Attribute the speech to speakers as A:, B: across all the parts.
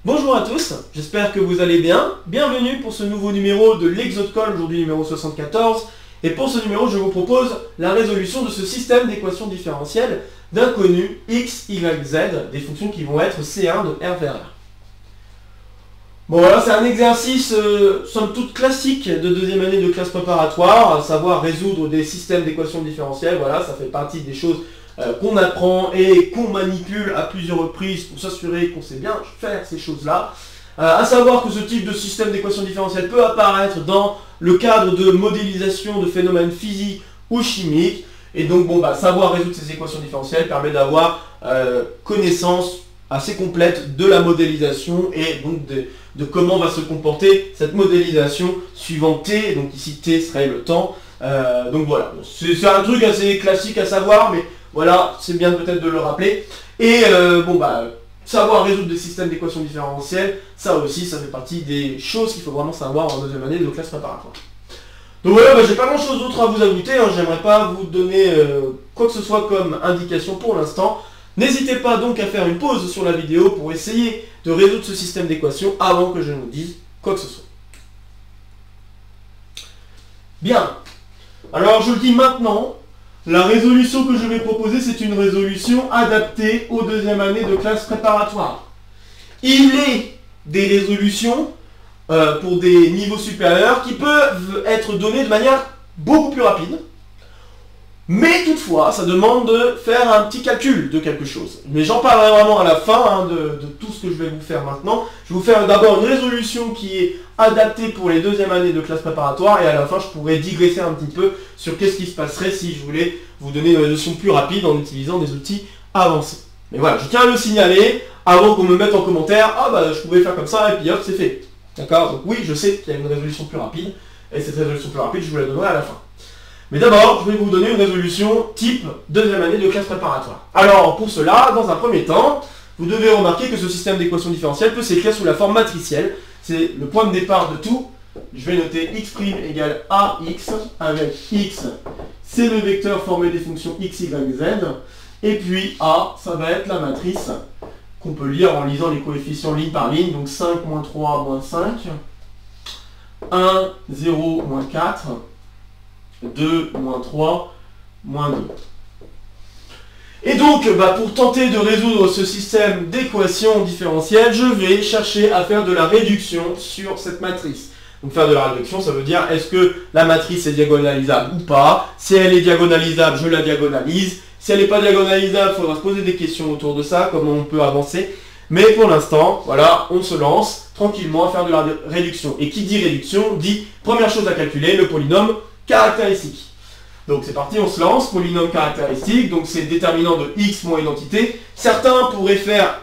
A: Bonjour à tous, j'espère que vous allez bien. Bienvenue pour ce nouveau numéro de l'Exode-Call, aujourd'hui numéro 74. Et pour ce numéro, je vous propose la résolution de ce système d'équations différentielles d'inconnus x, y, z, des fonctions qui vont être C1 de R vers R. Bon voilà, c'est un exercice somme toute classique de deuxième année de classe préparatoire, à savoir résoudre des systèmes d'équations différentielles. Voilà, ça fait partie des choses qu'on apprend et qu'on manipule à plusieurs reprises pour s'assurer qu'on sait bien faire ces choses-là. À savoir que ce type de système d'équations différentielles peut apparaître dans le cadre de modélisation de phénomènes physiques ou chimiques. Et donc, savoir résoudre ces équations différentielles permet d'avoir connaissance assez complète de la modélisation et donc de comment va se comporter cette modélisation suivant t. Donc ici t serait le temps. Donc voilà, c'est un truc assez classique à savoir, mais voilà, c'est bien peut-être de le rappeler. Et savoir résoudre des systèmes d'équations différentielles, ça aussi, ça fait partie des choses qu'il faut vraiment savoir en deuxième année de classe préparatoire. Donc voilà, j'ai pas grand chose d'autre à vous ajouter, hein. J'aimerais pas vous donner quoi que ce soit comme indication pour l'instant. N'hésitez pas donc à faire une pause sur la vidéo pour essayer de résoudre ce système d'équations avant que je ne vous dise quoi que ce soit. Bien, alors je le dis maintenant, la résolution que je vais proposer, c'est une résolution adaptée aux deuxième année de classe préparatoire. Il est des résolutions pour des niveaux supérieurs qui peuvent être données de manière beaucoup plus rapide. Mais toutefois, ça demande de faire un petit calcul de quelque chose. Mais j'en parlerai vraiment à la fin de tout ce que je vais vous faire maintenant. Je vais vous faire d'abord une résolution qui est adaptée pour les deuxièmes années de classe préparatoire. Et à la fin, je pourrais digresser un petit peu sur qu'est-ce qui se passerait si je voulais vous donner une résolution plus rapide en utilisant des outils avancés. Mais voilà, je tiens à le signaler avant qu'on me mette en commentaire « Ah je pouvais faire comme ça et puis hop, c'est fait ». D'accord? Donc oui, je sais qu'il y a une résolution plus rapide. Et cette résolution plus rapide, je vous la donnerai à la fin. Mais d'abord, je vais vous donner une résolution type deuxième année de classe préparatoire. Alors, pour cela, dans un premier temps, vous devez remarquer que ce système d'équations différentielles peut s'écrire sous la forme matricielle. C'est le point de départ de tout. Je vais noter x' égale ax, avec x, c'est le vecteur formé des fonctions x, y, z. Et puis a, ça va être la matrice qu'on peut lire en lisant les coefficients ligne par ligne. Donc 5, moins 3, moins 5. 1, 0, moins 4. 2, moins 3, moins 2. Et donc, pour tenter de résoudre ce système d'équations différentielles, je vais chercher à faire de la réduction sur cette matrice. Donc faire de la réduction, ça veut dire est-ce que la matrice est diagonalisable ou pas. Si elle est diagonalisable, je la diagonalise. Si elle n'est pas diagonalisable, il faudra se poser des questions autour de ça, comment on peut avancer. Mais pour l'instant, voilà, on se lance tranquillement à faire de la réduction. Et qui dit réduction, dit première chose à calculer, le polynôme caractéristique. Donc c'est parti, on se lance, polynôme caractéristique, donc c'est déterminant de x moins identité. Certains pourraient faire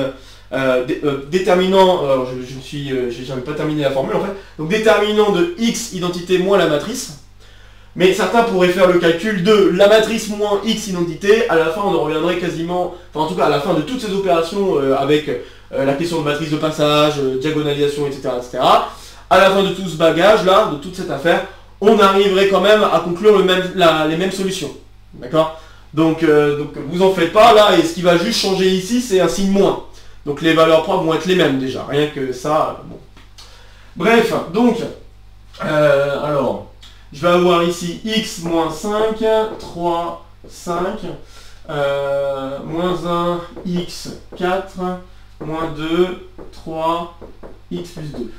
A: déterminant, alors j'ai jamais pas terminé la formule en fait, donc déterminant de x identité moins la matrice. Mais certains pourraient faire le calcul de la matrice moins x identité. À la fin on en reviendrait quasiment, enfin en tout cas à la fin de toutes ces opérations avec la question de matrice de passage, diagonalisation, etc., etc. À la fin de tout ce bagage là, de toute cette affaire, on arriverait quand même à conclure les mêmes solutions. D'accord? Donc vous en faites pas là, et ce qui va juste changer ici, c'est un signe moins. Donc les valeurs propres vont être les mêmes déjà, rien que ça. Bon. Bref, donc, alors, je vais avoir ici x moins 5, 3, 5, moins 1, x, 4, moins 2, 3, x plus 2.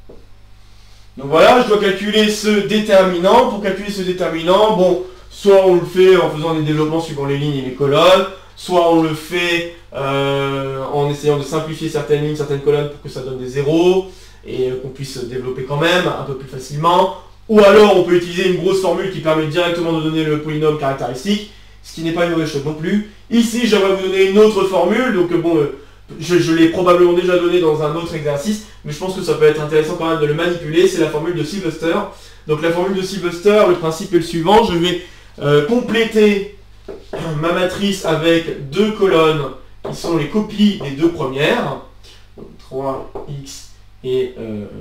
A: Donc voilà, je dois calculer ce déterminant. Pour calculer ce déterminant, soit on le fait en faisant des développements suivant les lignes et les colonnes, soit on le fait en essayant de simplifier certaines lignes, certaines colonnes pour que ça donne des zéros et qu'on puisse développer quand même un peu plus facilement. Ou alors on peut utiliser une grosse formule qui permet directement de donner le polynôme caractéristique, ce qui n'est pas une mauvaise chose non plus. Ici, j'aimerais vous donner une autre formule, donc je l'ai probablement déjà donné dans un autre exercice, mais je pense que ça peut être intéressant quand même de le manipuler, c'est la formule de Sylvester. Donc la formule de Sylvester, le principe est le suivant, je vais compléter ma matrice avec deux colonnes qui sont les copies des deux premières, donc 3x et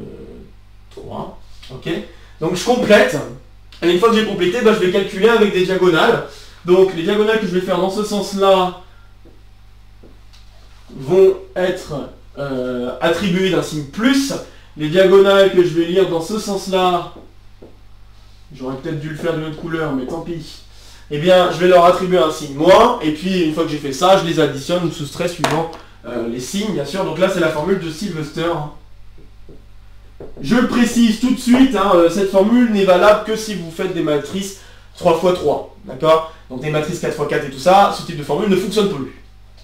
A: 3, ok. Donc je complète, et une fois que j'ai complété, je vais calculer avec des diagonales. Donc les diagonales que je vais faire dans ce sens-là vont être attribuées d'un signe plus. Les diagonales que je vais lire dans ce sens-là, j'aurais peut-être dû le faire d'une autre couleur, mais tant pis. Eh bien, je vais leur attribuer un signe moins, et puis une fois que j'ai fait ça, je les additionne ou soustrais suivant les signes, bien sûr. Donc là, c'est la formule de Sylvester. Je le précise tout de suite, cette formule n'est valable que si vous faites des matrices 3x3, d'accord? Donc des matrices 4x4 et tout ça, ce type de formule ne fonctionne plus.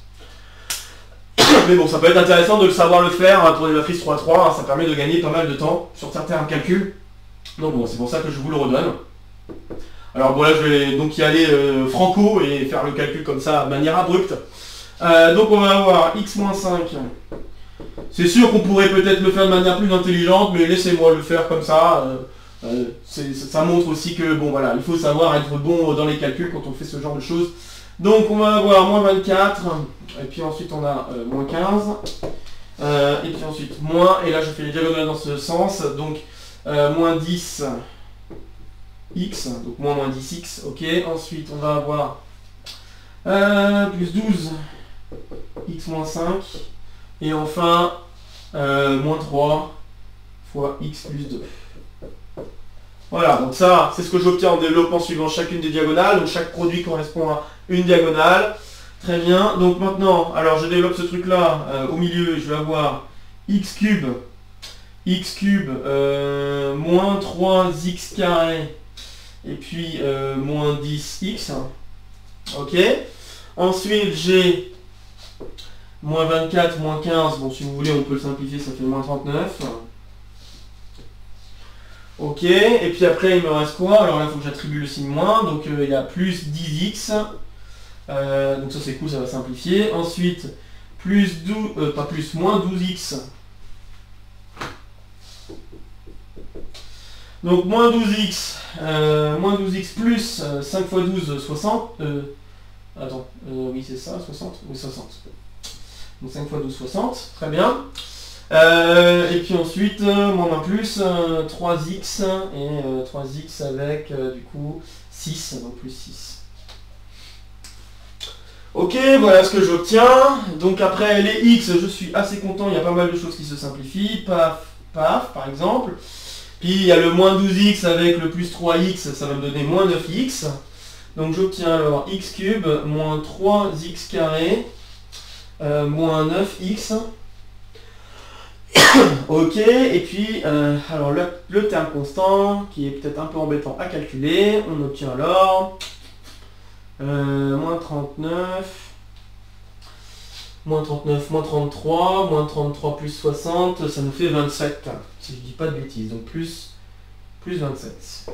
A: Mais bon, ça peut être intéressant de le savoir le faire pour des matrices 3x3, ça permet de gagner pas mal de temps sur certains calculs. Donc bon, c'est pour ça que je vous le redonne. Alors bon, là je vais donc y aller franco et faire le calcul comme ça de manière abrupte. Donc on va avoir x-5. C'est sûr qu'on pourrait peut-être le faire de manière plus intelligente, mais laissez-moi le faire comme ça. Ça montre aussi que bon voilà, il faut savoir être bon dans les calculs quand on fait ce genre de choses. Donc on va avoir moins 24, et puis ensuite on a moins 15, et puis ensuite moins, et là je fais les diagonales dans ce sens, donc moins 10 x, donc moins 10x, ok. Ensuite on va avoir plus 12 x moins 5, et enfin moins 3 fois x plus 2. Voilà, donc ça, c'est ce que j'obtiens en développant suivant chacune des diagonales. Donc chaque produit correspond à une diagonale. Très bien. Donc maintenant, alors je développe ce truc-là. Au milieu, je vais avoir x cube, moins 3x carré, et puis moins 10x. Ok. Ensuite, j'ai moins 24, moins 15. Bon, si vous voulez, on peut le simplifier, ça fait moins 39. Ok, et puis après il me reste quoi? Alors là il faut que j'attribue le signe moins, donc il y a plus 10x, donc ça c'est cool, ça va simplifier. Ensuite, plus 12, pas plus, moins 12x. Donc moins 12x plus 5 fois 12, 60. Attends, oui c'est ça, 60? Oui 60. Donc 5 fois 12, 60, très bien. Et puis ensuite, moins 1 plus 3x, et 3x avec du coup 6, donc plus 6. Ok, voilà ce que j'obtiens. Donc après les x, je suis assez content, il y a pas mal de choses qui se simplifient. Paf, paf, par exemple. Puis il y a le moins 12x avec le plus 3x, ça va me donner moins 9x. Donc j'obtiens alors x cube moins 3x carré moins 9x. Ok, et puis alors le terme constant qui est peut-être un peu embêtant à calculer, on obtient alors moins 39, moins 33 plus 60, ça nous fait 27, si je dis pas de bêtises, donc plus 27.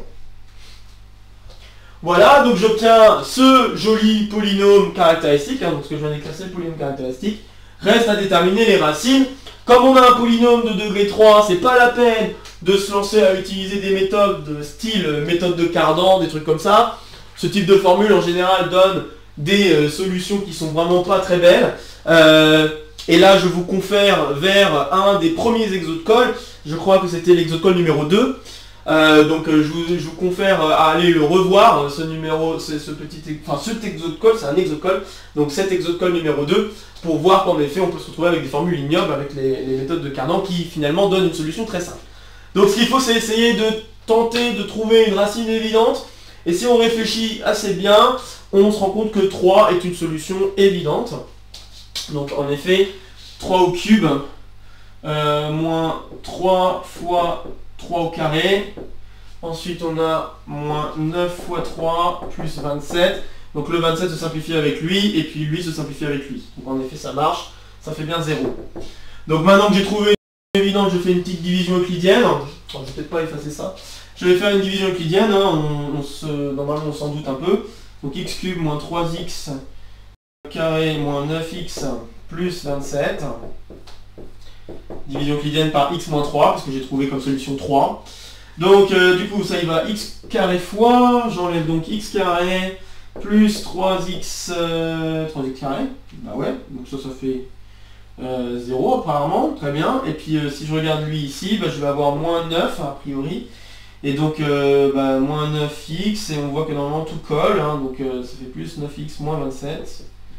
A: Voilà, donc j'obtiens ce joli polynôme caractéristique, donc ce que je viens d'écrire c'est le polynôme caractéristique. Reste à déterminer les racines. Comme on a un polynôme de degré 3, c'est pas la peine de se lancer à utiliser des méthodes de style méthode de Cardan, des trucs comme ça. Ce type de formule en général donne des solutions qui sont vraiment pas très belles. Et là je vous confère vers un des premiers exos de colle, je crois que c'était l'exo de colle numéro 2. Donc je vous confère à aller le revoir, cet exo de colle, c'est un exo de colle, donc cet exo de colle numéro 2, pour voir qu'en effet on peut se retrouver avec des formules ignobles avec les méthodes de Cardan qui finalement donnent une solution très simple. Donc ce qu'il faut c'est essayer de tenter de trouver une racine évidente, et si on réfléchit assez bien, on se rend compte que 3 est une solution évidente. Donc en effet, 3 au cube, moins 3 fois 3 au carré, ensuite on a moins 9 fois 3 plus 27, donc le 27 se simplifie avec lui, et puis lui se simplifie avec lui. Donc en effet ça marche, ça fait bien 0. Donc maintenant que j'ai trouvé une évidente, je fais une petite division euclidienne. Je vais peut-être pas effacer ça. Je vais faire une division euclidienne, normalement on s'en doute un peu. Donc x cube moins 3x carré moins 9x plus 27. Division euclidienne par x moins 3, parce que j'ai trouvé comme solution 3. Donc du coup ça y va, x carré fois, j'enlève donc x carré plus 3x carré. Bah ouais, donc ça fait 0 apparemment, très bien. Et puis si je regarde lui ici, bah, je vais avoir moins 9 a priori. Et donc moins 9x, et on voit que normalement tout colle, donc ça fait plus 9x moins 27.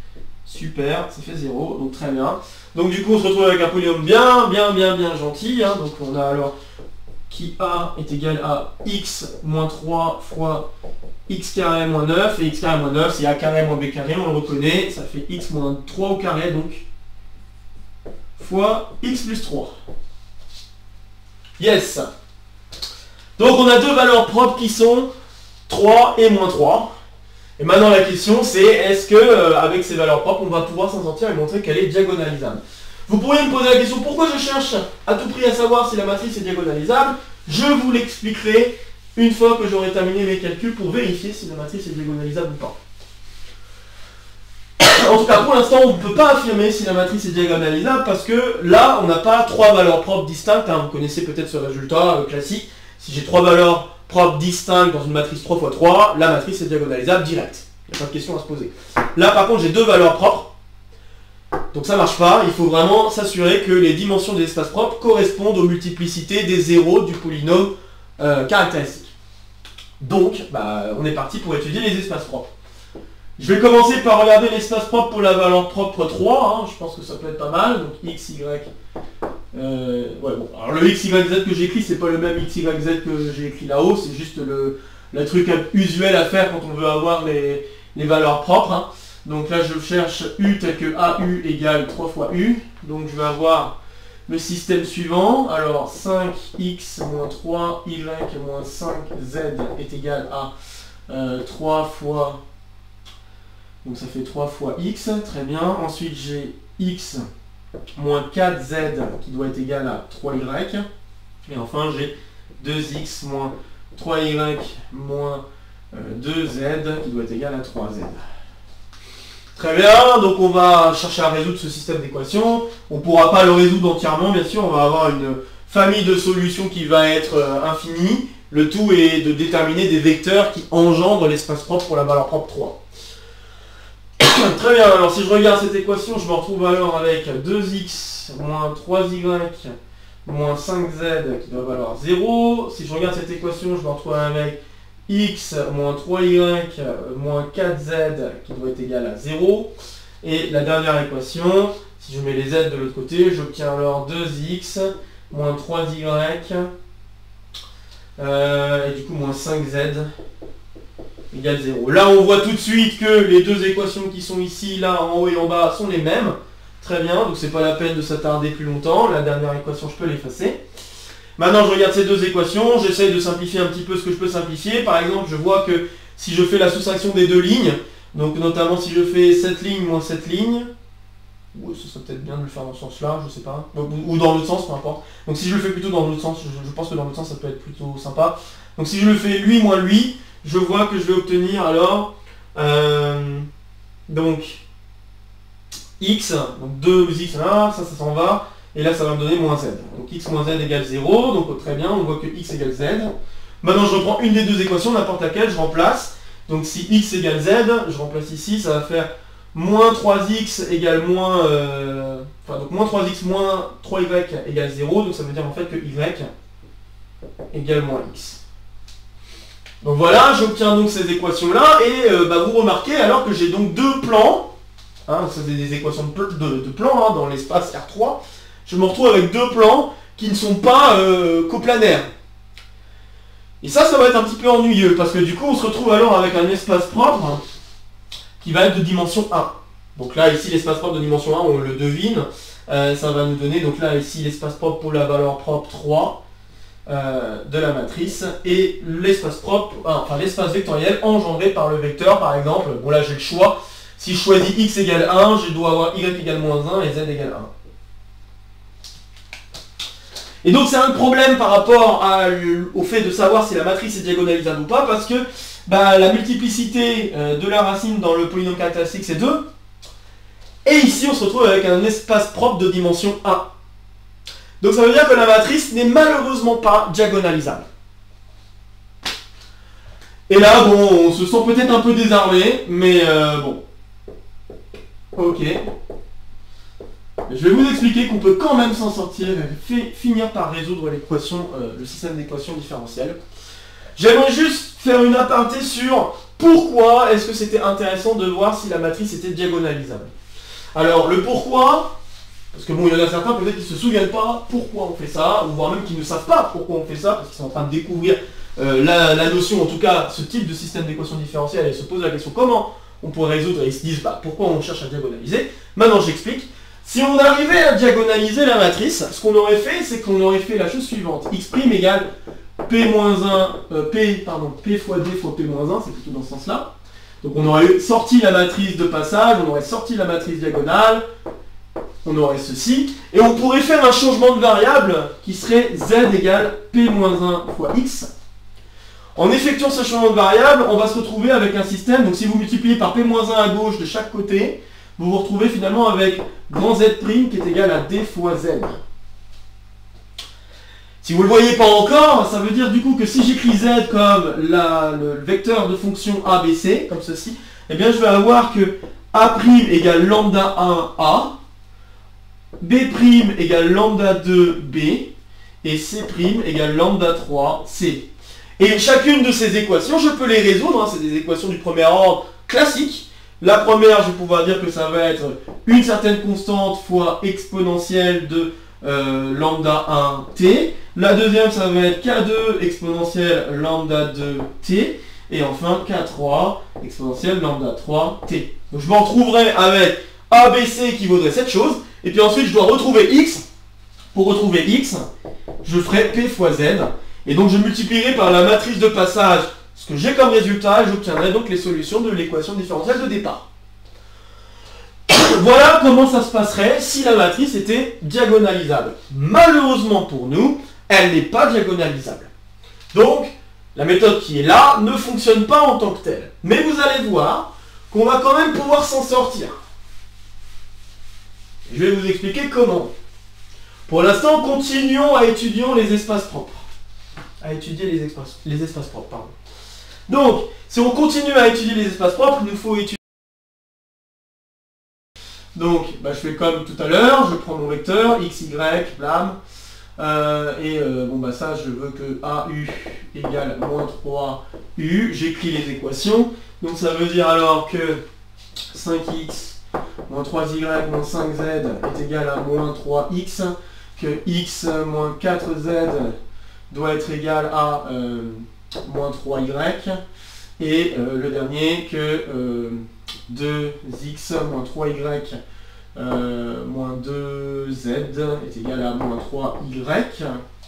A: Super, ça fait 0, donc très bien. Donc du coup on se retrouve avec un polynôme bien gentil. Hein. Donc on a alors qui A est égal à x moins 3 fois x carré moins 9, et x carré moins 9 c'est a carré moins b carré, on le reconnaît, ça fait x moins 3 au carré donc, fois x plus 3. Yes. Donc on a deux valeurs propres qui sont 3 et moins 3. Et maintenant la question c'est, est-ce que avec ces valeurs propres on va pouvoir s'en sortir et montrer qu'elle est diagonalisable. Vous pourriez me poser la question, pourquoi je cherche à tout prix à savoir si la matrice est diagonalisable? Je vous l'expliquerai une fois que j'aurai terminé mes calculs pour vérifier si la matrice est diagonalisable ou pas. En tout cas, pour l'instant, on ne peut pas affirmer si la matrice est diagonalisable parce que là, on n'a pas trois valeurs propres distinctes. Hein. Vous connaissez peut-être ce résultat classique. Si j'ai trois valeurs propres distinctes dans une matrice 3 x 3, la matrice est diagonalisable direct. Il n'y a pas de question à se poser. Là, par contre, j'ai deux valeurs propres. Donc ça marche pas, il faut vraiment s'assurer que les dimensions des espaces propres correspondent aux multiplicités des zéros du polynôme caractéristique. Donc, on est parti pour étudier les espaces propres. Je vais commencer par regarder l'espace propre pour la valeur propre 3, hein. Je pense que ça peut être pas mal, donc x, y... Alors le x, y, z que j'ai écrit, c'est pas le même x, y, z que j'ai écrit là-haut, c'est juste le truc usuel à faire quand on veut avoir les valeurs propres, hein. Donc là je cherche u tel que AU égale 3 fois u. Donc je vais avoir le système suivant. Alors 5x moins 3y moins 5z est égal à 3 fois... Donc ça fait 3 fois x, très bien. Ensuite j'ai x moins 4z qui doit être égal à 3y. Et enfin j'ai 2x moins 3y moins 2z qui doit être égal à 3z. Très bien, donc on va chercher à résoudre ce système d'équations. On ne pourra pas le résoudre entièrement, bien sûr, on va avoir une famille de solutions qui va être infinie. Le tout est de déterminer des vecteurs qui engendrent l'espace propre pour la valeur propre 3. Très bien, alors si je regarde cette équation, je me retrouve alors avec 2x moins 3y moins 5z qui doit valoir 0. Si je regarde cette équation, je me retrouve avec x moins 3y moins 4z qui doit être égal à 0. Et la dernière équation, si je mets les z de l'autre côté, j'obtiens alors 2x moins 3y et du coup moins 5z égale 0. Là on voit tout de suite que les deux équations qui sont ici, là en haut et en bas, sont les mêmes. Très bien, donc c'est pas la peine de s'attarder plus longtemps. La dernière équation, je peux l'effacer. Maintenant, je regarde ces deux équations, j'essaye de simplifier un petit peu ce que je peux simplifier. Par exemple, je vois que si je fais la soustraction des deux lignes, donc notamment si je fais cette ligne moins cette ligne, ou ce serait peut-être bien de le faire dans ce sens-là, je sais pas, ou dans l'autre sens, peu importe. Donc si je le fais plutôt dans l'autre sens, je pense que dans l'autre sens, ça peut être plutôt sympa. Donc si je le fais lui moins lui, je vois que je vais obtenir alors, donc, x, donc 2x, là, ça s'en va. Et là, ça va me donner moins z. Donc x moins z égale 0. Donc très bien, on voit que x égale z. Maintenant, je reprends une des deux équations, n'importe laquelle, je remplace. Donc si x égale z, je remplace ici, ça va faire moins 3x égale moins... donc moins 3x moins 3y égale 0. Donc ça veut dire en fait que y égale moins x. Donc voilà, j'obtiens donc ces équations-là. Et vous remarquez alors que j'ai donc deux plans. Hein, c'est des équations de plans hein, dans l'espace R3. Je me retrouve avec deux plans qui ne sont pas coplanaires. Et ça va être un petit peu ennuyeux, parce que du coup, on se retrouve alors avec un espace propre qui va être de dimension 1. Donc là, ici, l'espace propre de dimension 1, on le devine. Ça va nous donner, donc là, ici, l'espace propre pour la valeur propre 3 de la matrice, et l'espace propre, enfin l'espace vectoriel engendré par le vecteur, par exemple. Bon là, j'ai le choix. Si je choisis x égale 1, je dois avoir y égale moins 1 et z égale 1. Et donc c'est un problème par rapport au fait de savoir si la matrice est diagonalisable ou pas, parce que la multiplicité de la racine dans le polynôme caractéristique c'est 2. Et ici on se retrouve avec un espace propre de dimension 1. Donc ça veut dire que la matrice n'est malheureusement pas diagonalisable. Et là, bon, on se sent peut-être un peu désarmé, mais bon. Ok. Je vais vous expliquer qu'on peut quand même s'en sortir et finir par résoudre l'équation, le système d'équations différentielles. J'aimerais juste faire une aparté sur pourquoi est-ce que c'était intéressant de voir si la matrice était diagonalisable. Alors, le pourquoi, parce que bon, il y en a certains peut-être qui ne se souviennent pas pourquoi on fait ça, ou voire même qui ne savent pas pourquoi on fait ça, parce qu'ils sont en train de découvrir la notion, en tout cas, ce type de système d'équation différentielle, et se posent la question comment on pourrait résoudre, et ils se disent bah, pourquoi on cherche à diagonaliser. Maintenant, j'explique. Si on arrivait à diagonaliser la matrice, ce qu'on aurait fait, c'est qu'on aurait fait la chose suivante. X' égale P-1, P fois D fois P-1, c'est plutôt dans ce sens-là. Donc on aurait sorti la matrice de passage, on aurait sorti la matrice diagonale, on aurait ceci, et on pourrait faire un changement de variable qui serait Z égale P-1 fois X. En effectuant ce changement de variable, on va se retrouver avec un système, donc si vous multipliez par P-1 à gauche de chaque côté, vous vous retrouvez finalement avec grand Z' qui est égal à D fois Z. Si vous ne le voyez pas encore, ça veut dire du coup que si j'écris Z comme le vecteur de fonction ABC, comme ceci, eh bien je vais avoir que A' égale lambda 1A, B' égale lambda 2B, et C' égale lambda 3C. Et chacune de ces équations, je peux les résoudre, hein, c'est des équations du premier ordre classiques. La première, je vais pouvoir dire que ça va être une certaine constante fois exponentielle de lambda 1t. La deuxième, ça va être K2 exponentielle lambda 2t. Et enfin, K3 exponentielle lambda 3t. Donc je m'en retrouverai avec ABC qui vaudrait cette chose. Et puis ensuite, je dois retrouver x. Pour retrouver x, je ferai P fois Z. Et donc je multiplierai par la matrice de passage ce que j'ai comme résultat et j'obtiendrai donc les solutions de l'équation différentielle de départ. Voilà comment ça se passerait si la matrice était diagonalisable. Malheureusement pour nous, elle n'est pas diagonalisable. Donc, la méthode qui est là ne fonctionne pas en tant que telle. Mais vous allez voir qu'on va quand même pouvoir s'en sortir. Je vais vous expliquer comment. Pour l'instant, continuons à étudier les espaces propres. Les espaces propres, pardon. Donc, si on continue à étudier les espaces propres, il nous faut étudier. Donc, je fais comme tout à l'heure, je prends mon vecteur, x, y, blam, ça, je veux que AU égale moins 3U, j'écris les équations, donc ça veut dire alors que 5x moins 3y moins 5z est égal à moins 3x, que x moins 4z doit être égal à moins 3y, et le dernier que 2x moins 3y moins 2z est égal à moins 3y.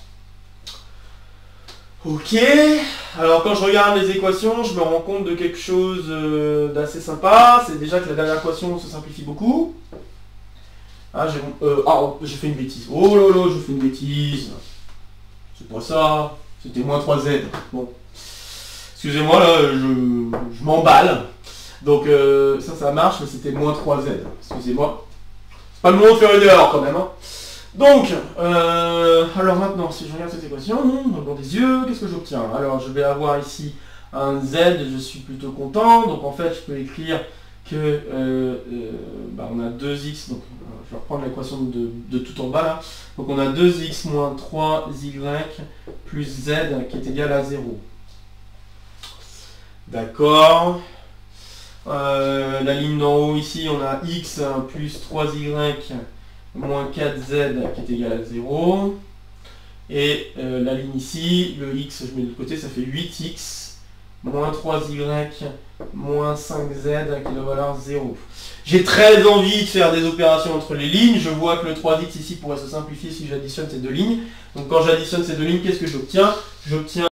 A: Ok, alors quand je regarde les équations, je me rends compte de quelque chose d'assez sympa. C'est déjà que la dernière équation se simplifie beaucoup. Ah, j'ai fait une bêtise. Oh là là, je fais une bêtise. C'est pas ça, c'était moins 3z. Bon, excusez-moi, là, je m'emballe. Donc ça marche, mais c'était moins 3z. Excusez-moi. C'est pas le moment de faire une erreur quand même. Hein. Donc, alors maintenant, si je regarde cette équation, dans des yeux, qu'est-ce que j'obtiens? Alors, je vais avoir ici un z, je suis plutôt content. Donc en fait, je peux écrire que on a 2x, donc je vais reprendre l'équation de tout en bas là. Donc on a 2x moins 3y plus z qui est égal à 0. D'accord. La ligne d'en haut ici, on a x plus 3y moins 4z qui est égal à 0. Et la ligne ici, le x, je mets de l'autre côté, ça fait 8x moins 3y moins 5z qui doit valoir 0. J'ai très envie de faire des opérations entre les lignes. Je vois que le 3x ici pourrait se simplifier si j'additionne ces deux lignes. Donc quand j'additionne ces deux lignes, qu'est-ce que j'obtiens? J'obtiens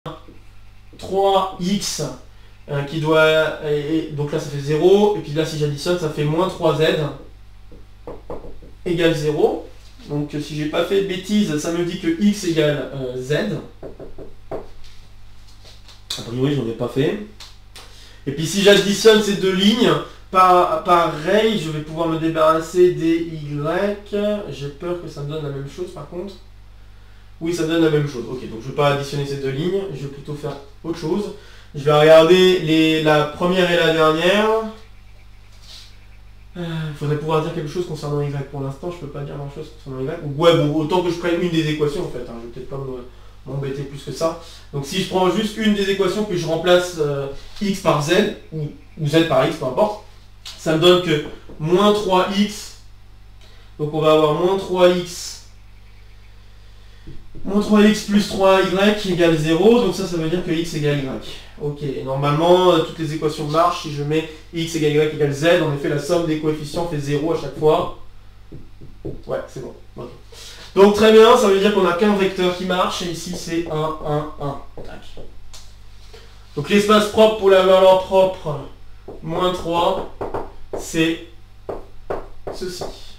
A: 3x qui doit... donc là ça fait 0. Et puis là si j'additionne, ça fait moins 3z égale 0. Donc si j'ai pas fait de bêtises, ça me dit que x égale z. A priori, j'en ai pas fait. Et puis si j'additionne ces deux lignes, pareil, je vais pouvoir me débarrasser des y. J'ai peur que ça me donne la même chose par contre. Oui, ça donne la même chose. Ok, donc je ne vais pas additionner ces deux lignes, je vais plutôt faire autre chose. Je vais regarder la première et la dernière. Il faudrait pouvoir dire quelque chose concernant y. Pour l'instant, je peux pas dire grand chose concernant y. Ouais, bon, autant que je prenne une des équations en fait. Hein. Je vais peut-être pas m'embêter plus que ça. Donc si je prends juste une des équations puis je remplace x par z ou z par x, peu importe, ça me donne que moins 3x Donc on va avoir moins 3x plus 3y égale 0. Donc ça veut dire que x égale y. Ok, et normalement, toutes les équations marchent. Si je mets x égale y égale z, en effet, la somme des coefficients fait 0 à chaque fois. Ouais, c'est bon. Okay. Donc très bien, ça veut dire qu'on n'a qu'un vecteur qui marche, et ici c'est 1, 1, 1. Tac. Donc l'espace propre pour la valeur propre, moins 3, c'est ceci.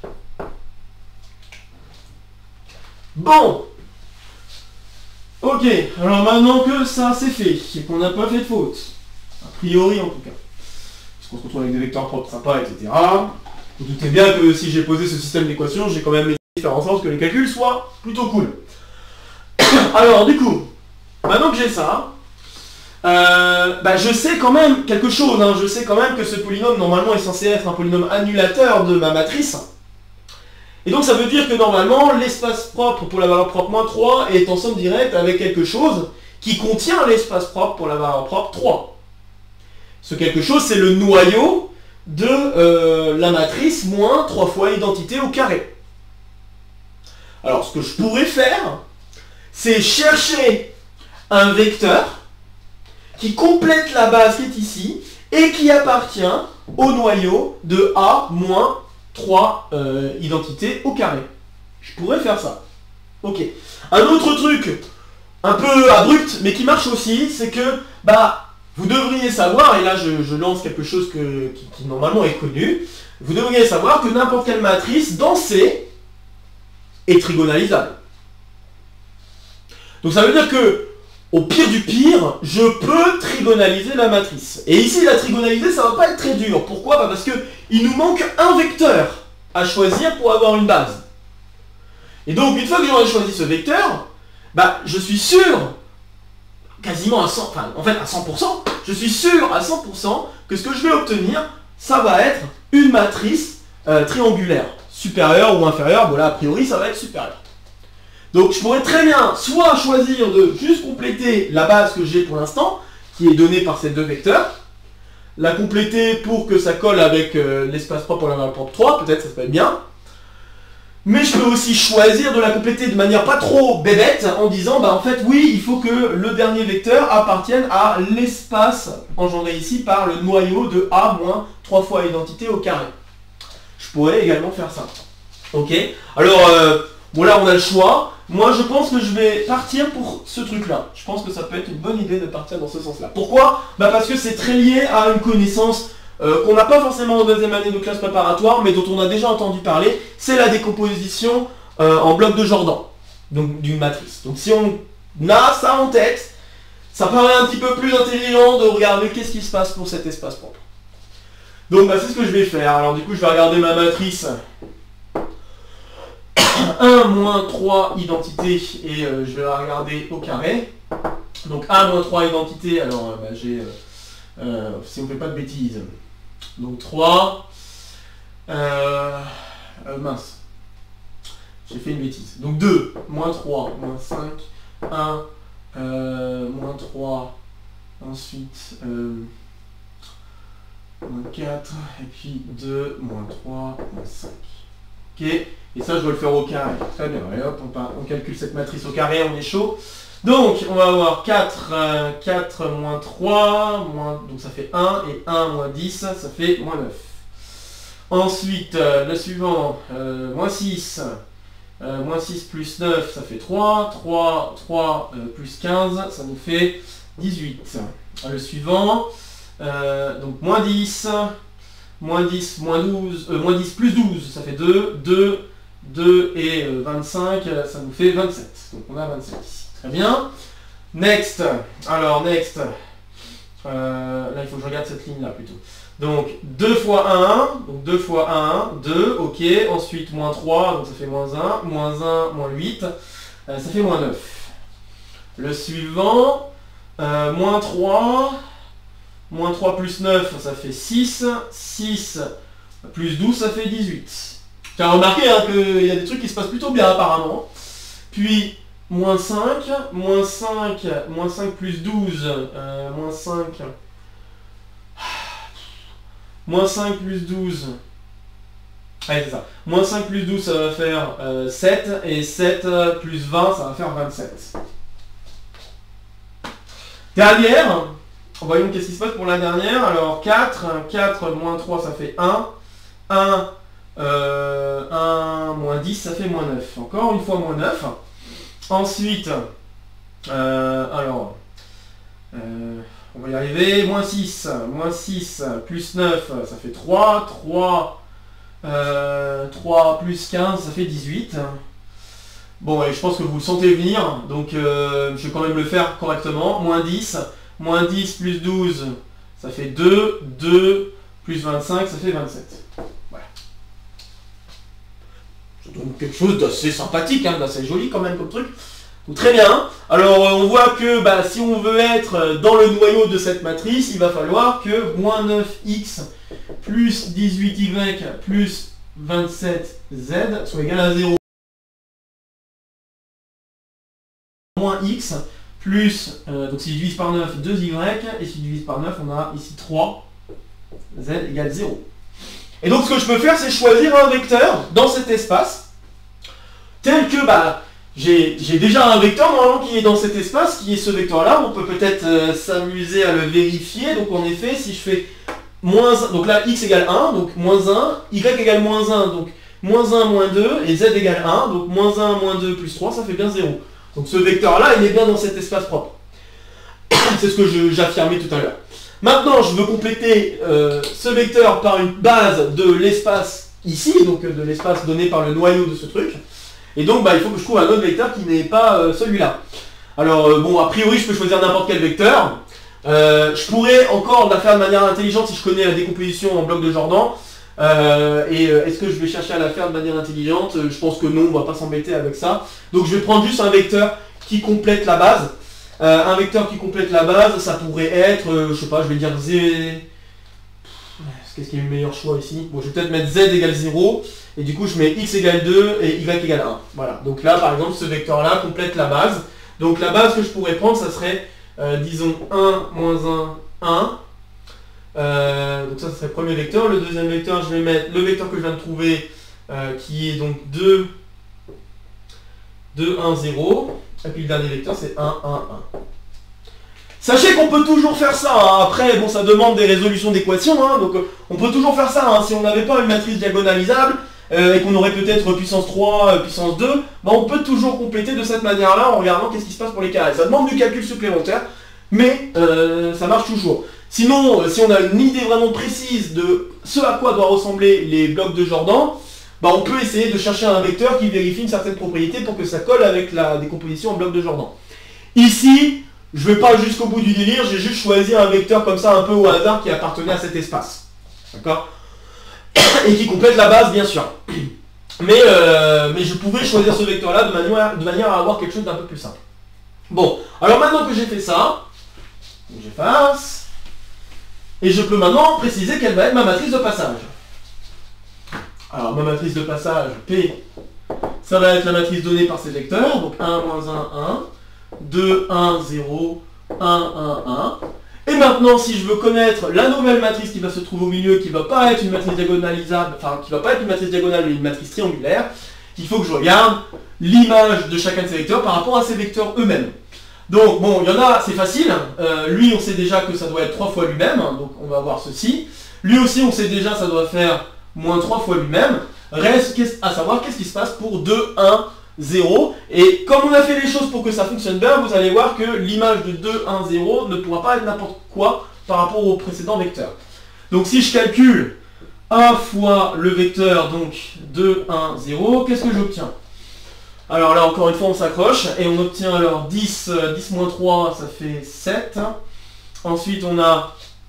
A: Bon. Ok, alors maintenant que ça c'est fait, et qu'on n'a pas fait de faute, a priori en tout cas, puisqu'on se retrouve avec des vecteurs propres sympas, etc. Vous doutez bien que si j'ai posé ce système d'équations, j'ai quand même essayé de faire en sorte que les calculs soient plutôt cool. Alors du coup, maintenant que j'ai ça, je sais quand même quelque chose, hein. Je sais quand même que ce polynôme normalement est censé être un polynôme annulateur de ma matrice. Et donc ça veut dire que normalement l'espace propre pour la valeur propre moins 3 est en somme directe avec quelque chose qui contient l'espace propre pour la valeur propre 3. Ce quelque chose c'est le noyau de la matrice moins 3 fois identité au carré. Alors ce que je pourrais faire, c'est chercher un vecteur qui complète la base qui est ici et qui appartient au noyau de A moins 3 identités au carré. Je pourrais faire ça. Ok. Un autre truc un peu abrupt mais qui marche aussi, c'est que vous devriez savoir, et là je lance quelque chose qui normalement est connu, vous devriez savoir que n'importe quelle matrice dans C est trigonalisable. Donc ça veut dire que, au pire du pire, je peux trigonaliser la matrice. Et ici, la trigonaliser, ça va pas être très dur. Pourquoi? Parce qu'il nous manque un vecteur à choisir pour avoir une base. Et donc, une fois que j'aurai choisi ce vecteur, je suis sûr, quasiment à 100%, enfin, en fait à 100%, je suis sûr à 100% que ce que je vais obtenir, ça va être une matrice triangulaire, supérieure ou inférieure. Bon là, a priori, ça va être supérieur. Donc je pourrais très bien soit choisir de juste compléter la base que j'ai pour l'instant, qui est donnée par ces deux vecteurs, la compléter pour que ça colle avec l'espace propre pour la valeur propre 3, peut-être ça peut être bien. Mais je peux aussi choisir de la compléter de manière pas trop bébête en disant en fait oui, il faut que le dernier vecteur appartienne à l'espace engendré ici par le noyau de A moins 3 fois identité au carré. Je pourrais également faire ça. Ok. Alors bon là on a le choix. Moi je pense que je vais partir pour ce truc là. Je pense que ça peut être une bonne idée de partir dans ce sens là. Pourquoi? Parce que c'est très lié à une connaissance qu'on n'a pas forcément en deuxième année de classe préparatoire, mais dont on a déjà entendu parler, c'est la décomposition en blocs de Jordan, donc d'une matrice. Donc si on a ça en tête, ça paraît un petit peu plus intelligent de regarder qu'est-ce qui se passe pour cet espace propre. Donc c'est ce que je vais faire. Alors du coup je vais regarder ma matrice 1 moins 3 identités et je vais la regarder au carré. Donc 1 moins 3 identités, alors j'ai... si on ne fait pas de bêtises. Donc 3... mince. J'ai fait une bêtise. Donc 2, moins 3, moins 5, 1, moins 3, ensuite moins 4, et puis 2, moins 3, moins 5. Ok, et ça je dois le faire au carré. Très bien, et hop, on calcule cette matrice au carré, on est chaud. Donc on va avoir 4 moins 3, donc ça fait 1, et 1 moins 10, ça fait moins 9. Ensuite, le suivant, moins 6 plus 9, ça fait 3, 3 plus 15, ça nous fait 18. Le suivant, donc moins 10 moins 10 plus 12, ça fait 2, 2 et 25, ça nous fait 27. Donc on a 27 ici. Très bien. Next. Alors, next. Là, il faut que je regarde cette ligne-là plutôt. Donc, 2 fois 1, donc 2 fois 1, 2, ok. Ensuite, moins 3, donc ça fait moins 1, moins 8, ça fait moins 9. Le suivant, moins 3 plus 9, ça fait 6, 6 plus 12, ça fait 18. Tu as remarqué qu'il y a des trucs qui se passent plutôt bien apparemment. Puis, moins 5 plus 12, moins 5 plus 12, Allez, c'est ça. Moins 5 plus 12, ça va faire 7. Et 7 plus 20, ça va faire 27. Dernière. Voyons qu'est-ce qui se passe pour la dernière. Alors 4. 4 moins 3, ça fait 1. 1 moins 10, ça fait moins 9. Encore une fois moins 9. Ensuite, on va y arriver. Moins 6. Moins 6 plus 9, ça fait 3. 3 plus 15, ça fait 18. Bon, et je pense que vous le sentez venir, donc je vais quand même le faire correctement. Moins 10. Moins 10 plus 12, ça fait 2. 2 plus 25, ça fait 27. Voilà. Ça donne quelque chose d'assez sympathique, hein, d'assez joli quand même comme truc. Donc, très bien. Alors on voit que si on veut être dans le noyau de cette matrice, il va falloir que moins 9x plus 18y plus 27z soit égal à 0. Moins x plus, donc si je divise par 9, 2y, et si je divise par 9, on a ici 3, z égale 0. Et donc ce que je peux faire, c'est choisir un vecteur dans cet espace, tel que, j'ai déjà un vecteur normalement qui est dans cet espace, qui est ce vecteur-là. On peut peut-être s'amuser à le vérifier. Donc en effet, si je fais moins 1, donc là x égale 1, donc moins 1, y égale moins 1, donc moins 1, moins 2, et z égale 1, donc moins 1, moins 2, plus 3, ça fait bien 0. Donc ce vecteur-là, il est bien dans cet espace propre. C'est ce que j'affirmais tout à l'heure. Maintenant, je veux compléter ce vecteur par une base de l'espace ici, donc de l'espace donné par le noyau de ce truc. Et donc, il faut que je trouve un autre vecteur qui n'est pas celui-là. Alors, bon, a priori, je peux choisir n'importe quel vecteur. Je pourrais encore la faire de manière intelligente si je connais la décomposition en bloc de Jordan. Est-ce que je vais chercher à la faire de manière intelligente? Je pense que non, on va pas s'embêter avec ça. Donc je vais prendre juste un vecteur qui complète la base. Un vecteur qui complète la base, ça pourrait être, je sais pas, je vais dire z... Qu'est-ce qui est le meilleur choix ici? Bon, je vais peut-être mettre z égale 0, et du coup je mets x égale 2 et y égale 1. Voilà, donc là par exemple ce vecteur-là complète la base. Donc la base que je pourrais prendre, ça serait, disons 1, moins 1, 1. Donc ça serait le premier vecteur. Le deuxième vecteur, je vais mettre le vecteur que je viens de trouver, qui est donc 2, 2, 1, 0. Et puis le dernier vecteur, c'est 1, 1, 1. Sachez qu'on peut toujours faire ça, hein. Après, bon, ça demande des résolutions d'équations, hein. Donc on peut toujours faire ça, hein. Si on n'avait pas une matrice diagonalisable, et qu'on aurait peut-être puissance 3, puissance 2, on peut toujours compléter de cette manière-là en regardant qu'est-ce qui se passe pour les carrés. Ça demande du calcul supplémentaire, mais ça marche toujours. Sinon, si on a une idée vraiment précise de ce à quoi doivent ressembler les blocs de Jordan, on peut essayer de chercher un vecteur qui vérifie une certaine propriété pour que ça colle avec la décomposition en blocs de Jordan. Ici, je ne vais pas jusqu'au bout du délire, j'ai juste choisi un vecteur comme ça un peu au hasard qui appartenait à cet espace. D'accord? Et qui complète la base, bien sûr. Mais je pouvais choisir ce vecteur-là de manière à avoir quelque chose d'un peu plus simple. Bon, alors maintenant que j'ai fait ça, j'efface, et je peux maintenant préciser quelle va être ma matrice de passage. Alors ma matrice de passage, P, ça va être la matrice donnée par ces vecteurs, donc 1, moins 1, 1, 2, 1, 0, 1, 1, 1. Et maintenant, si je veux connaître la nouvelle matrice qui va se trouver au milieu, qui ne va pas être une matrice diagonalisable, enfin qui ne va pas être une matrice diagonale mais une matrice triangulaire, il faut que je regarde l'image de chacun de ces vecteurs par rapport à ces vecteurs eux-mêmes. Donc bon, il y en a, c'est facile. Lui, on sait déjà que ça doit être 3 fois lui-même, donc on va voir ceci. Lui aussi, on sait déjà ça doit faire moins 3 fois lui-même. Reste à savoir qu'est-ce qui se passe pour 2, 1, 0. Et comme on a fait les choses pour que ça fonctionne bien, vous allez voir que l'image de 2, 1, 0 ne pourra pas être n'importe quoi par rapport au précédent vecteur. Donc si je calcule 1 fois le vecteur, donc 2, 1, 0, qu'est-ce que j'obtiens? Alors là, encore une fois, on s'accroche, et on obtient alors 10, 10 moins 3, ça fait 7. Ensuite, on a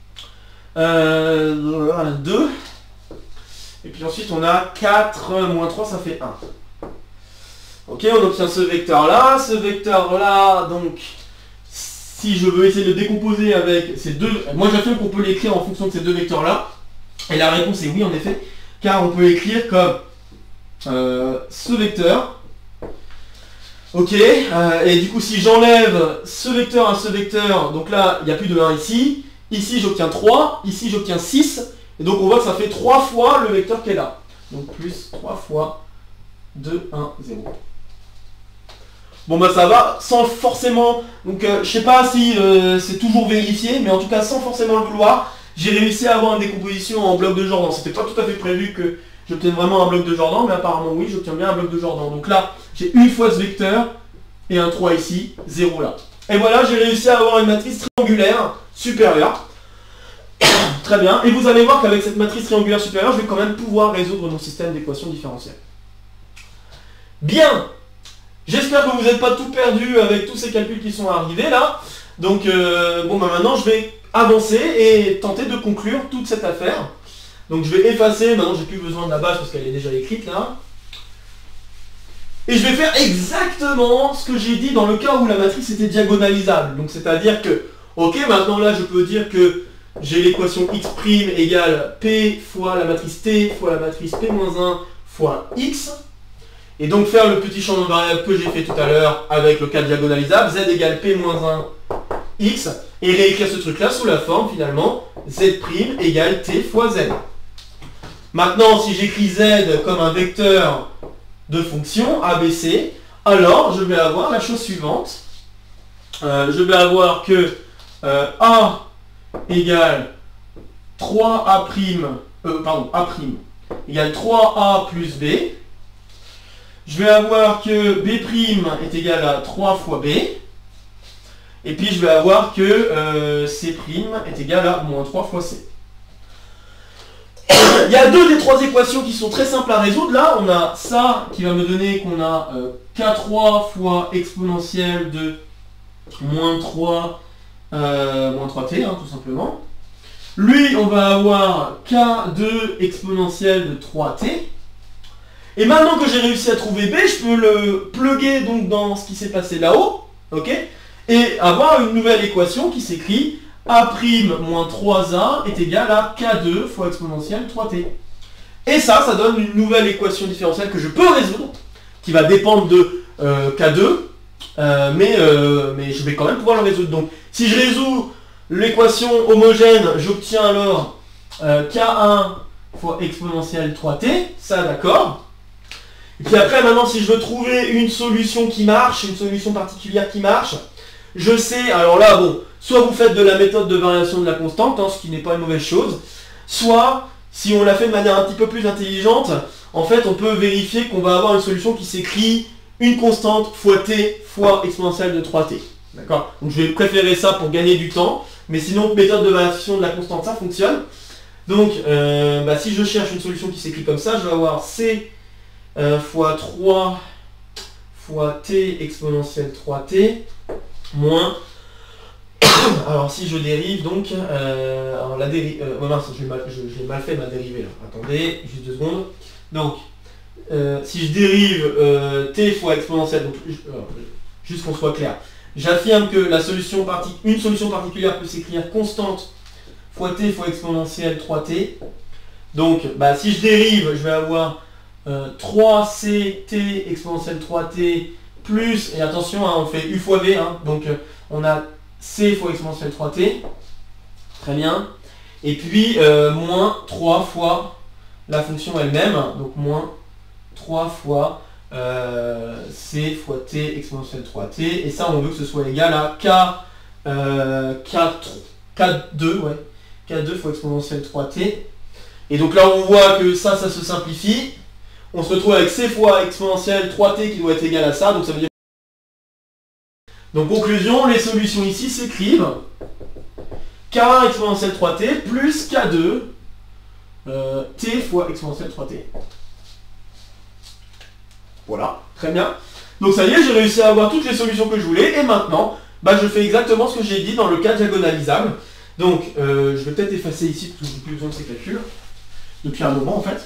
A: 2. Et puis ensuite, on a 4 moins 3, ça fait 1. Ok, on obtient ce vecteur-là. Ce vecteur-là, donc, si je veux essayer de le décomposer avec ces deux... Moi, j'affirme qu'on peut l'écrire en fonction de ces deux vecteurs-là. Et la réponse est oui, en effet, car on peut l'écrire comme ce vecteur. Ok, et du coup, si j'enlève ce vecteur à ce vecteur, donc là, il n'y a plus de 1 ici. Ici, j'obtiens 3. Ici, j'obtiens 6. Et donc, on voit que ça fait 3 fois le vecteur qui est là. Donc plus 3 fois 2, 1, 0. Bon bah ça va, sans forcément... Donc je sais pas si c'est toujours vérifié, mais en tout cas sans forcément le vouloir, j'ai réussi à avoir une décomposition en bloc de Jordan. C'était pas tout à fait prévu que j'obtienne vraiment un bloc de Jordan, mais apparemment oui, j'obtiens bien un bloc de Jordan. Donc là, j'ai une fois ce vecteur, et un 3 ici, 0 là. Et voilà, j'ai réussi à avoir une matrice triangulaire supérieure. Très bien, et vous allez voir qu'avec cette matrice triangulaire supérieure, je vais quand même pouvoir résoudre mon système d'équations différentielles. Bien. J'espère que vous n'êtes pas tout perdu avec tous ces calculs qui sont arrivés là. Donc bon bah maintenant je vais avancer et tenter de conclure toute cette affaire. Donc je vais effacer, maintenant j'ai plus besoin de la base parce qu'elle est déjà écrite là. Et je vais faire exactement ce que j'ai dit dans le cas où la matrice était diagonalisable. Donc c'est-à-dire que, ok, maintenant là je peux dire que j'ai l'équation x' égale p fois la matrice t fois la matrice p-1 fois x. Et donc faire le petit champ de variable que j'ai fait tout à l'heure avec le cas diagonalisable, z égale p-1 x, et réécrire ce truc là sous la forme finalement z' égale t fois z. Maintenant si j'écris z comme un vecteur de fonction ABC, alors je vais avoir la chose suivante. Je vais avoir que A égale 3A', A' égale 3A plus B. Je vais avoir que B' est égal à 3 fois B. Et puis je vais avoir que C' est égal à moins 3 fois C. Il y a deux des trois équations qui sont très simples à résoudre. Là, on a ça qui va me donner qu'on a K3 fois exponentielle de moins 3t, hein, tout simplement. Lui, on va avoir K2 exponentielle de 3t. Et maintenant que j'ai réussi à trouver B, je peux le plugger donc dans ce qui s'est passé là-haut, ok, et avoir une nouvelle équation qui s'écrit A' moins 3A est égal à K2 fois exponentielle 3t. Et ça donne une nouvelle équation différentielle que je peux résoudre, qui va dépendre de K2, mais je vais quand même pouvoir le résoudre. Donc si je résous l'équation homogène, j'obtiens alors K1 fois exponentielle 3t, ça d'accord. Et puis après, maintenant, si je veux trouver une solution qui marche, une solution particulière qui marche, je sais, alors là, bon, soit vous faites de la méthode de variation de la constante, hein, ce qui n'est pas une mauvaise chose, soit, si on l'a fait de manière un petit peu plus intelligente, en fait, on peut vérifier qu'on va avoir une solution qui s'écrit une constante fois t fois exponentielle de 3t. D'accord? Donc je vais préférer ça pour gagner du temps, mais sinon, méthode de variation de la constante, ça fonctionne. Donc, si je cherche une solution qui s'écrit comme ça, je vais avoir c fois 3 fois t exponentielle 3t moins... alors si je dérive donc... alors la dérive... oh mince, j'ai mal fait ma dérivée là. Attendez, juste 2 secondes. Donc, si je dérive t fois exponentielle... donc juste qu'on soit clair. J'affirme que une solution particulière peut s'écrire constante fois t fois exponentielle 3t. Donc, si je dérive, je vais avoir 3ct exponentielle 3t plus, et attention, hein, on fait u fois v, hein, donc on a c fois exponentielle 3t, très bien, et puis moins 3 fois la fonction elle-même, donc moins 3 fois c fois t exponentielle 3t, et ça on veut que ce soit égal à k2 fois exponentielle 3t, et donc là on voit que ça se simplifie. On se retrouve avec c fois exponentielle 3t qui doit être égal à ça, donc ça veut dire... Donc conclusion, les solutions ici s'écrivent k1 exponentielle 3t plus k2 t fois exponentielle 3t. Voilà, très bien. Donc ça y est, j'ai réussi à avoir toutes les solutions que je voulais, et maintenant, je fais exactement ce que j'ai dit dans le cas diagonalisable. Donc, je vais peut-être effacer ici, parce que j'ai plus besoin de ces calculs, depuis un moment en fait.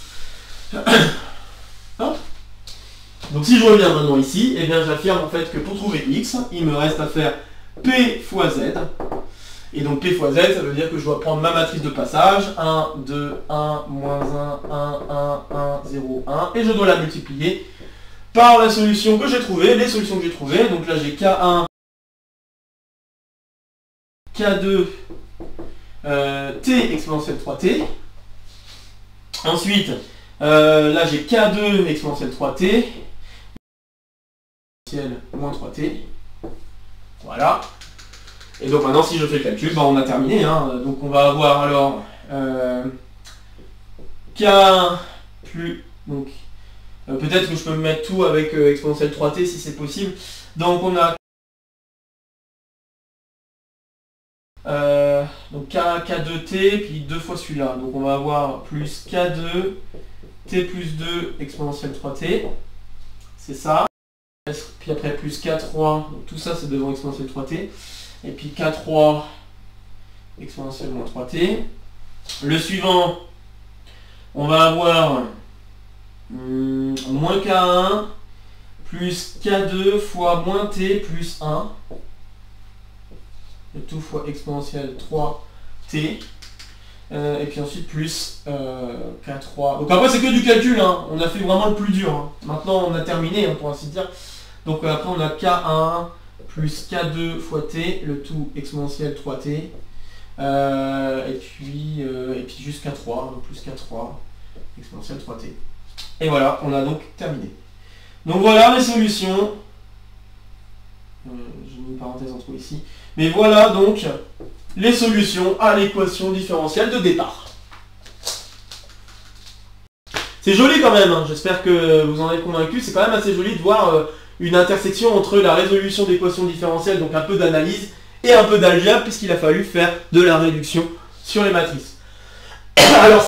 A: Donc si je reviens maintenant ici, eh bien j'affirme en fait que pour trouver x, il me reste à faire p fois z. Et donc p fois z, ça veut dire que je dois prendre ma matrice de passage, 1, 2, 1, moins 1, 1, 1, 1, 0, 1, et je dois la multiplier par la solution que j'ai trouvée, les solutions que j'ai trouvées. Donc là j'ai K1, K2, t exponentielle 3t. Ensuite, Là j'ai K2 exponentielle 3t, exponentielle moins 3t. Voilà. Et donc maintenant si je fais le calcul, bah, on a terminé. Hein. Donc on va avoir alors K plus... Donc peut-être que je peux me mettre tout avec exponentielle 3t si c'est possible. Donc on a donc K2t, puis 2 fois celui-là. Donc on va avoir plus K2, t plus 2 exponentielle 3t. C'est ça. Puis après plus K3, donc tout ça c'est devant exponentielle 3t. Et puis K3 exponentielle moins 3t. Le suivant, on va avoir moins K1 plus K2 fois moins t plus 1. Le tout fois exponentielle 3t. Et puis ensuite plus K3. Donc après c'est que du calcul, hein. On a fait vraiment le plus dur. Hein. Maintenant on a terminé, hein, pour ainsi dire. Donc après on a K1 plus K2 fois t, le tout exponentielle 3t. Et puis juste K3, donc plus K3 exponentielle 3t. Et voilà, on a donc terminé. Donc voilà les solutions. J'ai mis une parenthèse entre ici. Mais voilà donc les solutions à l'équation différentielle de départ. C'est joli quand même, hein. J'espère que vous en êtes convaincus. C'est quand même assez joli de voir une intersection entre la résolution d'équations différentielles, donc un peu d'analyse, et un peu d'algèbre, puisqu'il a fallu faire de la réduction sur les matrices. Alors,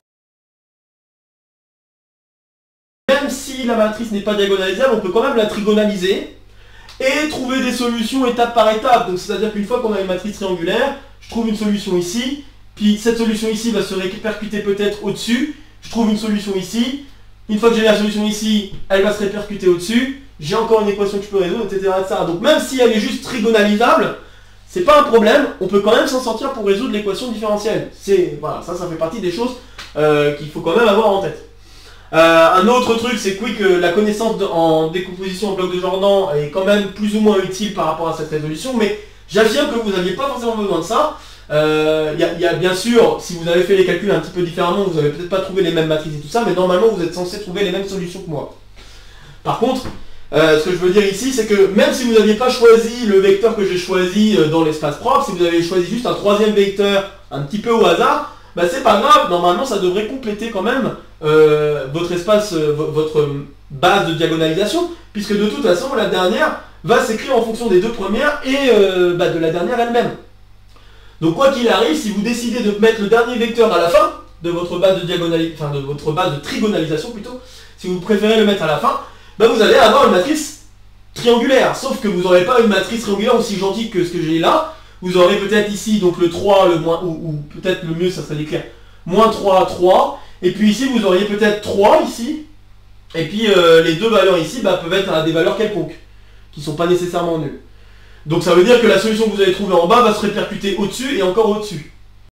A: même si la matrice n'est pas diagonalisable, on peut quand même la trigonaliser et trouver des solutions étape par étape. Donc c'est-à-dire qu'une fois qu'on a une matrice triangulaire, je trouve une solution ici, puis cette solution ici va se répercuter peut-être au-dessus, je trouve une solution ici, une fois que j'ai la solution ici, elle va se répercuter au-dessus, j'ai encore une équation que je peux résoudre, etc., etc. Donc même si elle est juste trigonalisable, c'est pas un problème, on peut quand même s'en sortir pour résoudre l'équation différentielle. Voilà, ça fait partie des choses qu'il faut quand même avoir en tête. Un autre truc, c'est que la connaissance en décomposition en bloc de Jordan est quand même plus ou moins utile par rapport à cette résolution, mais j'affirme que vous n'aviez pas forcément besoin de ça. Y a bien sûr, si vous avez fait les calculs un petit peu différemment, vous n'avez peut-être pas trouvé les mêmes matrices et tout ça, mais normalement vous êtes censé trouver les mêmes solutions que moi. Par contre, ce que je veux dire ici, c'est que même si vous n'aviez pas choisi le vecteur que j'ai choisi dans l'espace propre, si vous avez choisi juste un troisième vecteur un petit peu au hasard, bah c'est pas grave, normalement ça devrait compléter quand même votre espace, votre base de diagonalisation, puisque de toute façon la dernière va s'écrire en fonction des deux premières et de la dernière elle-même. Donc quoi qu'il arrive, si vous décidez de mettre le dernier vecteur à la fin de votre base de votre base de trigonalisation plutôt, si vous préférez le mettre à la fin, bah vous allez avoir une matrice triangulaire, sauf que vous n'aurez pas une matrice triangulaire aussi gentille que ce que j'ai là. Vous aurez peut-être ici donc le 3, le moins, ou peut-être le mieux ça serait d'écrire moins 3, 3, et puis ici vous auriez peut-être 3 ici, et puis les deux valeurs ici peuvent être des valeurs quelconques, qui ne sont pas nécessairement nulles. Donc ça veut dire que la solution que vous allez trouver en bas va se répercuter au-dessus et encore au-dessus.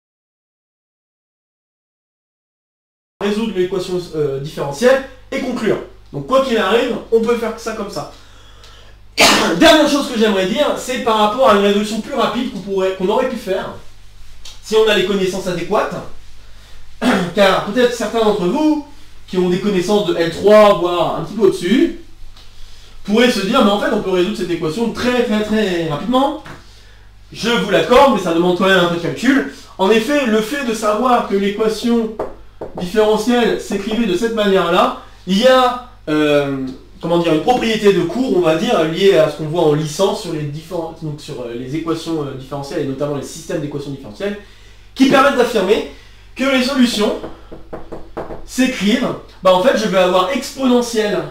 A: Résoudre l'équation différentielle et conclure. Donc quoi qu'il arrive, on peut faire ça comme ça. Dernière chose que j'aimerais dire, c'est par rapport à une résolution plus rapide qu'on aurait pu faire si on a les connaissances adéquates. Car peut-être certains d'entre vous qui ont des connaissances de L3, voire un petit peu au-dessus, pourraient se dire, mais en fait on peut résoudre cette équation très rapidement. Je vous l'accorde, mais ça demande quand même un peu de calcul. En effet, le fait de savoir que l'équation différentielle s'écrivait de cette manière-là, il y a une propriété de cours, on va dire, liée à ce qu'on voit en licence sur les équations différentielles et notamment les systèmes d'équations différentielles, qui permettent d'affirmer que les solutions s'écrivent, en fait je vais avoir exponentielle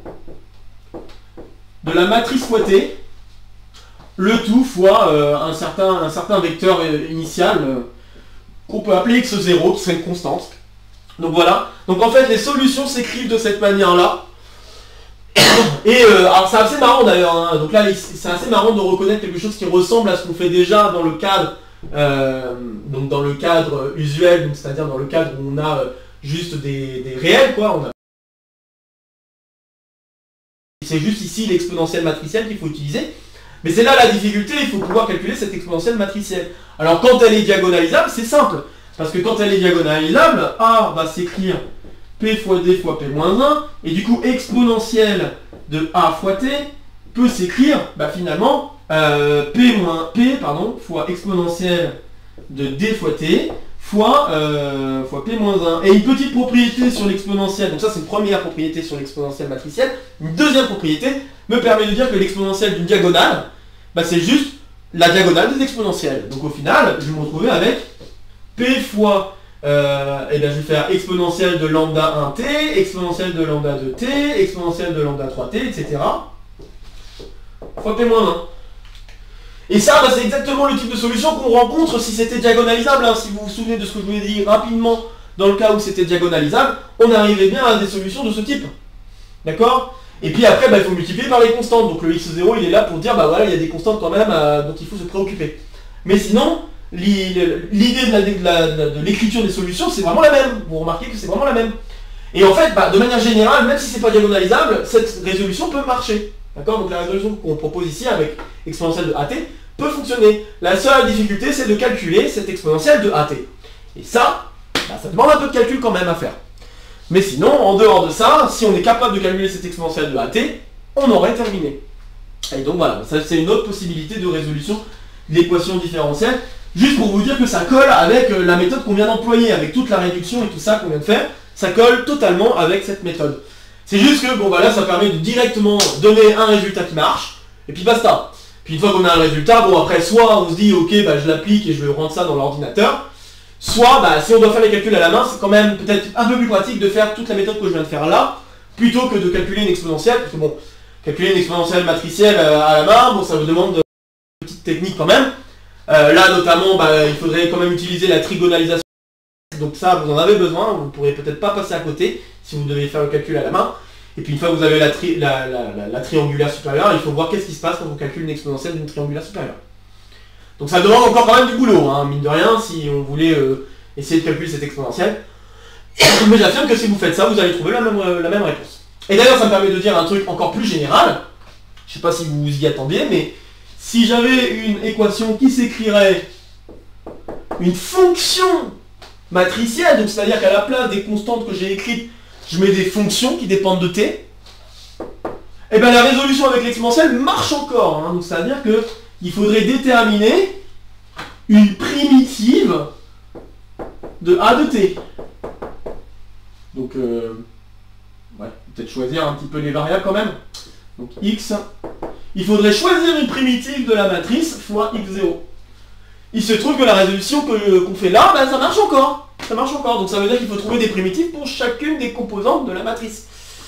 A: de la matrice fois t, le tout fois un certain vecteur initial qu'on peut appeler x0, qui serait une constante. Donc voilà, donc en fait les solutions s'écrivent de cette manière-là. Et alors c'est assez marrant d'ailleurs, hein. Donc là c'est assez marrant de reconnaître quelque chose qui ressemble à ce qu'on fait déjà dans le cadre usuel, c'est-à-dire dans le cadre où on a juste des réels, quoi. C'est juste ici l'exponentielle matricielle qu'il faut utiliser. Mais c'est là la difficulté, il faut pouvoir calculer cette exponentielle matricielle. Alors quand elle est diagonalisable, c'est simple. Parce que quand elle est diagonalisable, A va s'écrire P fois D fois P moins 1, et du coup exponentielle de A fois T peut s'écrire finalement P fois exponentielle de D fois T fois P moins 1. Et une petite propriété sur l'exponentielle, donc ça c'est une première propriété sur l'exponentielle matricielle. Une deuxième propriété me permet de dire que l'exponentielle d'une diagonale, c'est juste la diagonale des exponentielles. Donc au final, je vais me retrouver avec P fois, je vais faire exponentielle de lambda 1t, exponentielle de lambda 2t, exponentielle de lambda 3t, etc. fois P moins 1. Et ça, c'est exactement le type de solution qu'on rencontre si c'était diagonalisable. Si vous vous souvenez de ce que je vous ai dit rapidement, dans le cas où c'était diagonalisable, on arrivait bien à des solutions de ce type. D'accord? Et puis après, il faut multiplier par les constantes. Donc le x0, il est là pour dire, voilà, il y a des constantes quand même dont il faut se préoccuper. Mais sinon, l'idée de l'écriture des solutions, c'est vraiment la même. Vous remarquez que c'est vraiment la même. Et en fait, de manière générale, même si c'est pas diagonalisable, cette résolution peut marcher. D'accord? Donc la résolution qu'on propose ici avec exponentielle de AT peut fonctionner. La seule difficulté, c'est de calculer cette exponentielle de AT. Et ça, ça demande un peu de calcul quand même à faire. Mais sinon, en dehors de ça, si on est capable de calculer cette exponentielle de AT, on aurait terminé. Et donc voilà, ça c'est une autre possibilité de résolution de l'équation différentielle. Juste pour vous dire que ça colle avec la méthode qu'on vient d'employer, avec toute la réduction et tout ça qu'on vient de faire, ça colle totalement avec cette méthode. C'est juste que, là, ça permet de directement donner un résultat qui marche, et puis basta. Puis une fois qu'on a un résultat, après, soit on se dit, ok, je l'applique et je rentre ça dans l'ordinateur, soit, si on doit faire les calculs à la main, c'est quand même peut-être un peu plus pratique de faire toute la méthode que je viens de faire là, plutôt que de calculer une exponentielle, parce que calculer une exponentielle matricielle à la main, ça vous demande une petite technique quand même. Là, notamment, il faudrait quand même utiliser la trigonalisation. Donc ça, vous en avez besoin, vous ne pourrez peut-être pas passer à côté si vous devez faire le calcul à la main. Et puis une fois que vous avez la triangulaire supérieure, il faut voir qu'est-ce qui se passe quand on calcule une exponentielle d'une triangulaire supérieure. Donc ça demande encore quand même du boulot, mine de rien, si on voulait essayer de calculer cette exponentielle. Mais j'affirme que si vous faites ça, vous allez trouver la même réponse. Et d'ailleurs, ça me permet de dire un truc encore plus général. Je ne sais pas si vous y attendiez, mais si j'avais une équation qui s'écrirait une fonction matricielle, donc c'est-à-dire qu'à la place des constantes que j'ai écrites, je mets des fonctions qui dépendent de t, et la résolution avec l'exponentielle marche encore. Donc c'est-à-dire qu'il faudrait déterminer une primitive de a de t. Donc, peut-être choisir un petit peu les variables quand même. Donc x, il faudrait choisir une primitive de la matrice fois x0. Il se trouve que la résolution qu'on fait là, ça marche encore. Ça marche encore. Donc ça veut dire qu'il faut trouver des primitives pour chacune des composantes de la matrice.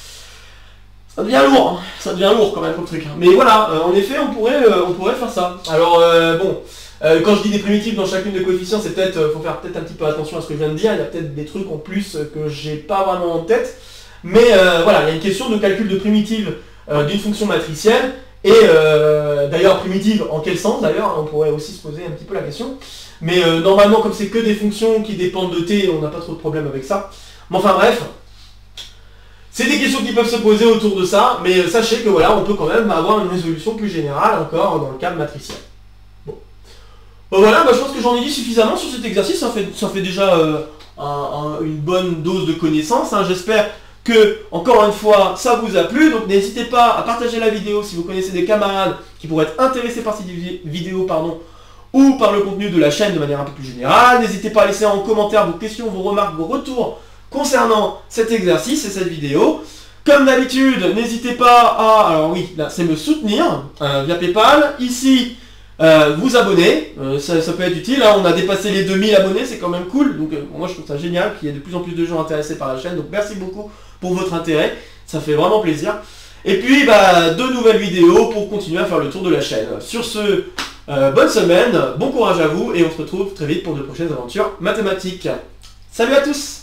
A: Ça devient lourd. Ça devient lourd quand même comme truc. Mais voilà, en effet, on pourrait faire ça. Alors, quand je dis des primitives dans chacune des coefficients, c'est faut faire peut-être un petit peu attention à ce que je viens de dire. Il y a peut-être des trucs en plus que j'ai pas vraiment en tête. Mais voilà, il y a une question de calcul de primitive d'une fonction matricielle. Et d'ailleurs, primitive, en quel sens d'ailleurs? On pourrait aussi se poser un petit peu la question. Mais normalement, comme c'est que des fonctions qui dépendent de t, on n'a pas trop de problème avec ça. Mais enfin bref, c'est des questions qui peuvent se poser autour de ça, mais sachez que voilà, on peut quand même avoir une résolution plus générale encore dans le cadre matriciel. Bon. Voilà, je pense que j'en ai dit suffisamment sur cet exercice, ça fait déjà une bonne dose de connaissances. J'espère que, encore une fois, ça vous a plu, donc n'hésitez pas à partager la vidéo si vous connaissez des camarades qui pourraient être intéressés par cette vidéo, ou par le contenu de la chaîne de manière un peu plus générale. N'hésitez pas à laisser en commentaire vos questions, vos remarques, vos retours concernant cet exercice et cette vidéo. Comme d'habitude, n'hésitez pas à, alors oui, là c'est me soutenir via PayPal. Ici, vous abonner, ça peut être utile. Là, on a dépassé les 2000 abonnés, c'est quand même cool. Donc moi je trouve ça génial qu'il y ait de plus en plus de gens intéressés par la chaîne. Donc merci beaucoup pour votre intérêt, ça fait vraiment plaisir. Et puis de nouvelles vidéos pour continuer à faire le tour de la chaîne. Sur ce, bonne semaine, bon courage à vous et on se retrouve très vite pour de prochaines aventures mathématiques. Salut à tous!